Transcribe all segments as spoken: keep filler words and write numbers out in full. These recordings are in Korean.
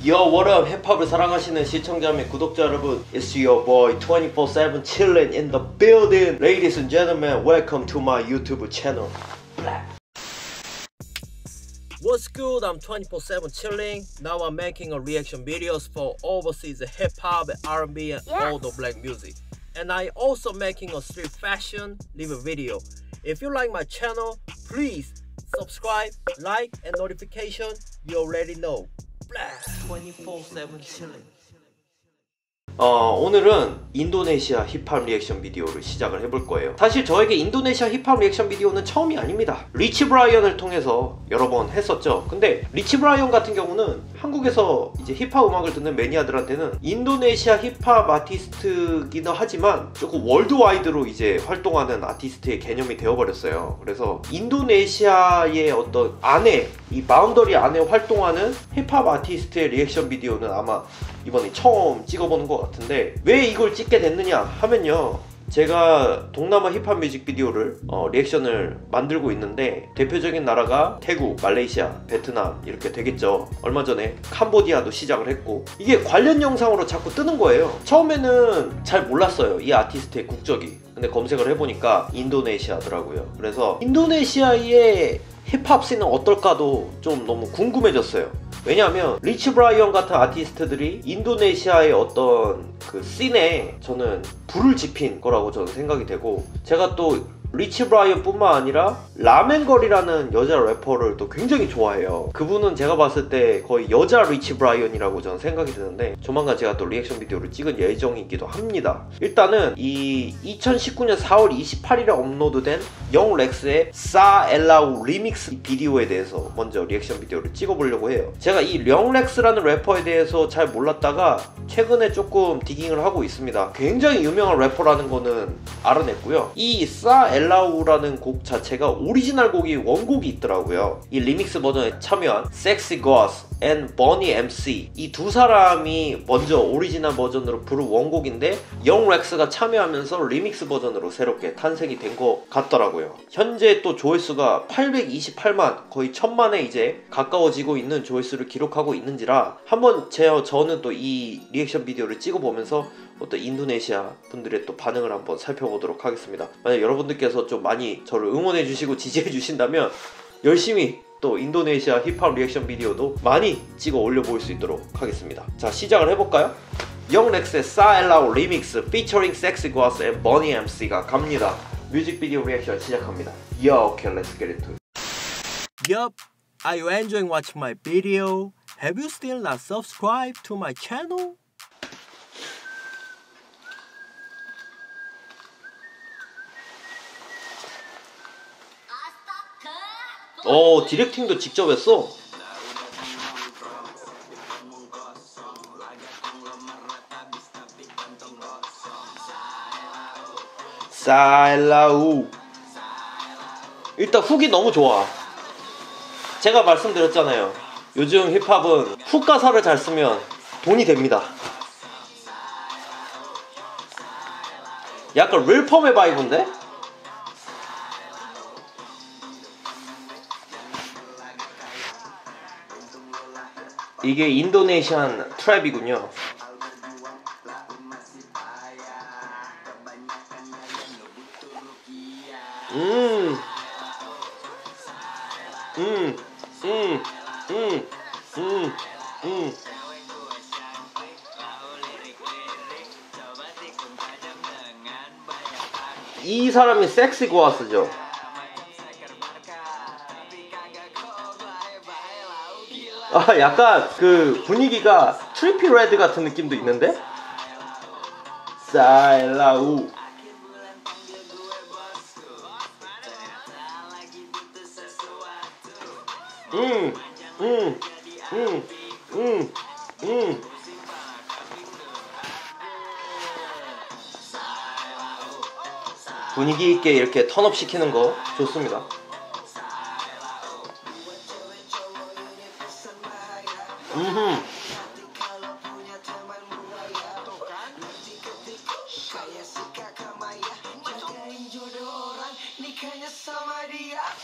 Yo, what up? 힙합을 사랑하시는 시청자 및 구독자 여러분, it's your boy twenty-four seven chillin' in the building. Ladies and gentlemen, welcome to my YouTube channel. What's good? I'm twenty-four seven chilling. Now I'm making a reaction videos for overseas hip hop, R and B, and yes. all the black music. And I also making a street fashion live video. If you like my channel, please subscribe, like, and notification. You already know. twenty-four seven chilling. 어, 오늘은 인도네시아 힙합 리액션 비디오를 시작을 해볼 거예요. 사실 저에게 인도네시아 힙합 리액션 비디오는 처음이 아닙니다. 리치 브라이언을 통해서 여러 번 했었죠. 근데 리치 브라이언 같은 경우는 한국에서 이제 힙합 음악을 듣는 매니아들한테는 인도네시아 힙합 아티스트기도 하지만 조금 월드와이드로 이제 활동하는 아티스트의 개념이 되어버렸어요. 그래서 인도네시아의 어떤 안에, 이 바운더리 안에 활동하는 힙합 아티스트의 리액션 비디오는 아마 이번에 처음 찍어보는 것 같은데, 왜 이걸 찍게 됐느냐 하면요, 제가 동남아 힙합 뮤직비디오를 어, 리액션을 만들고 있는데 대표적인 나라가 태국, 말레이시아, 베트남 이렇게 되겠죠. 얼마 전에 캄보디아도 시작을 했고, 이게 관련 영상으로 자꾸 뜨는 거예요. 처음에는 잘 몰랐어요, 이 아티스트의 국적이. 근데 검색을 해보니까 인도네시아더라고요. 그래서 인도네시아의 힙합 씬은 어떨까도 좀 너무 궁금해졌어요. 왜냐하면 리치 브라이언 같은 아티스트들이 인도네시아의 어떤 그 씬에 저는 불을 지핀 거라고 저는 생각이 되고, 제가 또 리치 브라이언 뿐만 아니라 라멘걸이라는 여자 래퍼를 또 굉장히 좋아해요. 그분은 제가 봤을 때 거의 여자 리치 브라이언이라고 저는 생각이 드는데, 조만간 제가 또 리액션 비디오를 찍은 예정이기도 합니다. 일단은 이 이천십구 년 사월 이십팔일에 업로드된 영 렉스의 사 엘라우 리믹스 비디오에 대해서 먼저 리액션 비디오를 찍어보려고 해요. 제가 이 영 렉스라는 래퍼에 대해서 잘 몰랐다가 최근에 조금 디깅을 하고 있습니다. 굉장히 유명한 래퍼라는 거는 알아냈고요. 이 사 엘라우라는 곡 자체가 오리지널 곡이 원곡이 있더라고요. 이 리믹스 버전에 참여한 Sexy Goss and Bunny 엠씨, 이 두 사람이 먼저 오리지널 버전으로 부른 원곡인데 영 렉스가 참여하면서 리믹스 버전으로 새롭게 탄생이 된 것 같더라고요. 현재 또 조회수가 팔백이십팔만, 거의 천만에 이제 가까워지고 있는 조회수를 기록하고 있는지라 한번 제, 저는 또 이 리액션 비디오를 찍어보면서 어떤 인도네시아 분들의 또 반응을 한번 살펴보도록 하겠습니다. 만약 여러분들께서 좀 많이 저를 응원해 주시고 지지해 주신다면 열심히 또 인도네시아 힙합 리액션 비디오도 많이 찍어 올려볼 수 있도록 하겠습니다. 자, 시작을 해볼까요? 영 렉스의 사 엘라우 리믹스 featuring Sexy Goss and Bunny 엠씨가 갑니다. 뮤직비디오 리액션 시작합니다. Yo, okay, let's get into it. Yup, are you enjoying watching my video? Have you still not subscribed to my channel? 어, 디렉팅도 직접 했어. 사엘라우. 일단 훅이 너무 좋아. 제가 말씀드렸잖아요, 요즘 힙합은 훅 가사를 잘 쓰면 돈이 됩니다. 약간 릴펌의 바이브인데? 이게 인도네시안 트랩이군요. 음, 음, 음, 음, 음, 음. 이 사람이 섹시 고아스죠. 아, 약간 그 분위기가 트리피 레드 같은 느낌도 있는데? 사엘라우. 음, 음, 음, 음, 음. 분위기 있게 이렇게 턴업 시키는 거 좋습니다. 음흠.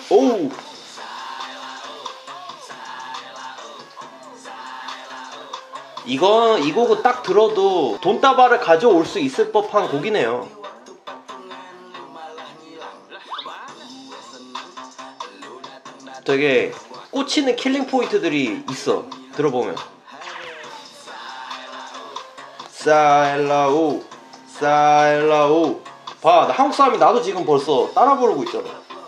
오우. 이거 이 곡은 딱 들어도 돈다발을 가져올 수 있을 법한 곡이네요. 되게 꽂히는 킬링 포인트들이 있어. 들어보면 사일라우 사일라우 봐, 나 한국 사람이 나도 지금 벌써 따라 부르고 있잖아.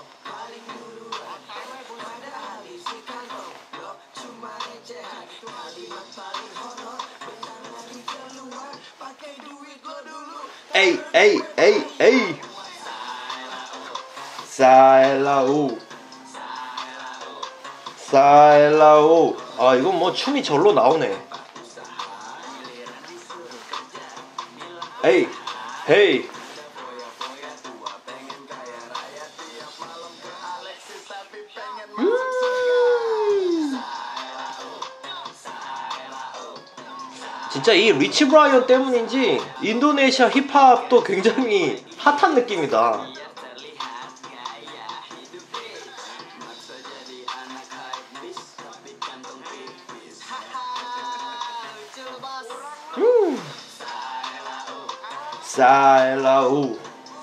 에이 에이 에이 에이 사일라우 사일라우. 아, 이건 뭐 춤이 절로 나오네. 에이 헤이. 음. 진짜 이 리치 브라이언 때문인지 인도네시아 힙합도 굉장히 핫한 느낌이다. 음. 사일라우.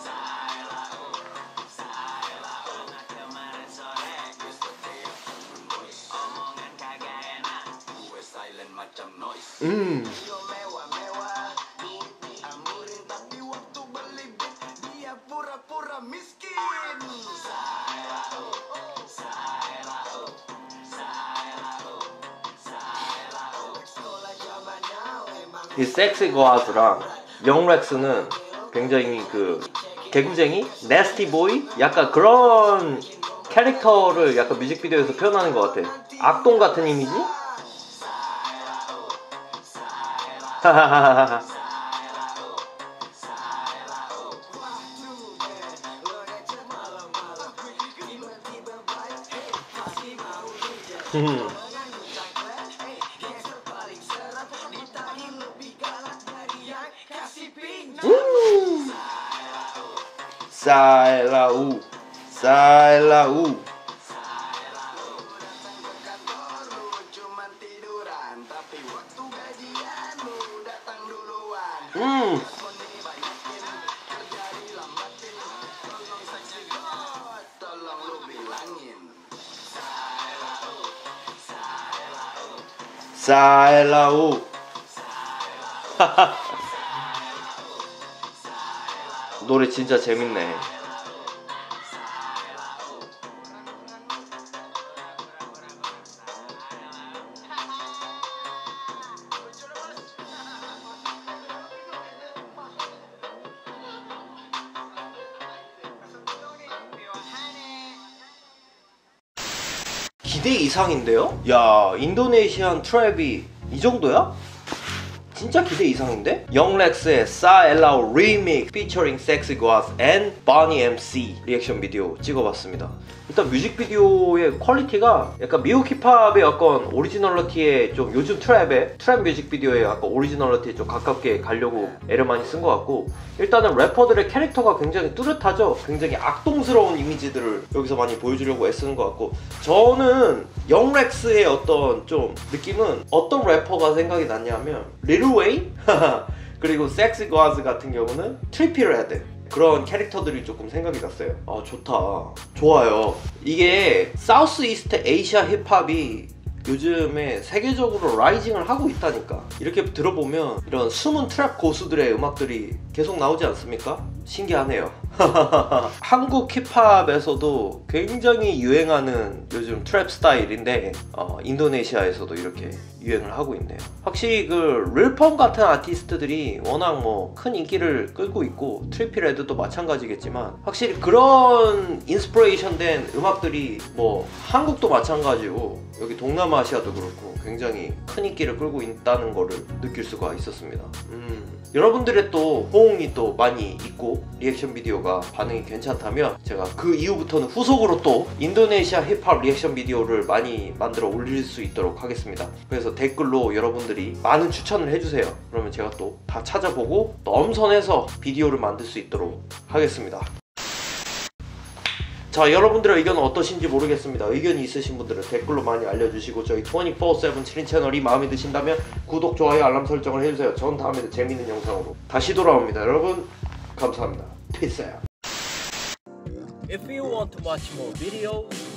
음. 이 섹시 거아스랑 영렉스는 굉장히 그 개구쟁이? 네스티 보이? 약간 그런 캐릭터를 약간 뮤직비디오에서 표현하는 것 같아. 악동 같은 이미지? 하하하하. 음. 음. 사일라우 사일라우. 음. 사일라우. 노래 진짜 재밌네. 기대 이상인데요? 야, 인도네시안 트랩이 이 정도야? 진짜 기대 이상인데? 영렉스의 사일라우 리믹 피처링 섹시 고아스 앤 버니 엠씨 리액션 비디오 찍어봤습니다. 일단 뮤직비디오의 퀄리티가 약간 미국 힙합의 약간 오리지널리티에 좀 요즘 트랩의 트랩 뮤직비디오의 약간 오리지널리티에 좀 가깝게 가려고 애를 많이 쓴 것 같고, 일단은 래퍼들의 캐릭터가 굉장히 뚜렷하죠. 굉장히 악동스러운 이미지들을 여기서 많이 보여주려고 애쓰는 것 같고, 저는 영렉스의 어떤 좀 느낌은 어떤 래퍼가 생각이 났냐면 리ル웨인? 그리고 섹시 고아스 같은 경우는 트리피 레드, 그런 캐릭터들이 조금 생각이 났어요. 아, 좋다. 좋아요. 이게 사우스 이스트 에이시아 힙합이 요즘에 세계적으로 라이징을 하고 있다니까. 이렇게 들어보면 이런 숨은 트랩 고수들의 음악들이 계속 나오지 않습니까? 신기하네요. 한국 힙합에서도 굉장히 유행하는 요즘 트랩 스타일인데 어, 인도네시아에서도 이렇게 유행을 하고 있네요. 확실히 그 릴펌 같은 아티스트들이 워낙 뭐 큰 인기를 끌고 있고, 트리피 레드도 마찬가지겠지만 확실히 그런 인스피레이션 된 음악들이 뭐 한국도 마찬가지고 여기 동남아시아도 그렇고 굉장히 큰 인기를 끌고 있다는 거를 느낄 수가 있었습니다. 음, 여러분들의 또 호응이 또 많이 있고 리액션 비디오가 반응이 괜찮다면 제가 그 이후부터는 후속으로 또 인도네시아 힙합 리액션 비디오를 많이 만들어 올릴 수 있도록 하겠습니다. 그래서 댓글로 여러분들이 많은 추천을 해주세요. 그러면 제가 또 다 찾아보고 또 엄선해서 비디오를 만들 수 있도록 하겠습니다. 자, 여러분들의 의견은 어떠신지 모르겠습니다. 의견이 있으신 분들은 댓글로 많이 알려주시고 저희 이십사 세븐 칠 인 채널이 마음에 드신다면 구독, 좋아요, 알람 설정을 해주세요. 전 다음에도 재밌는 영상으로 다시 돌아옵니다. 여러분 감사합니다. Peace out. If you want to watch more videos,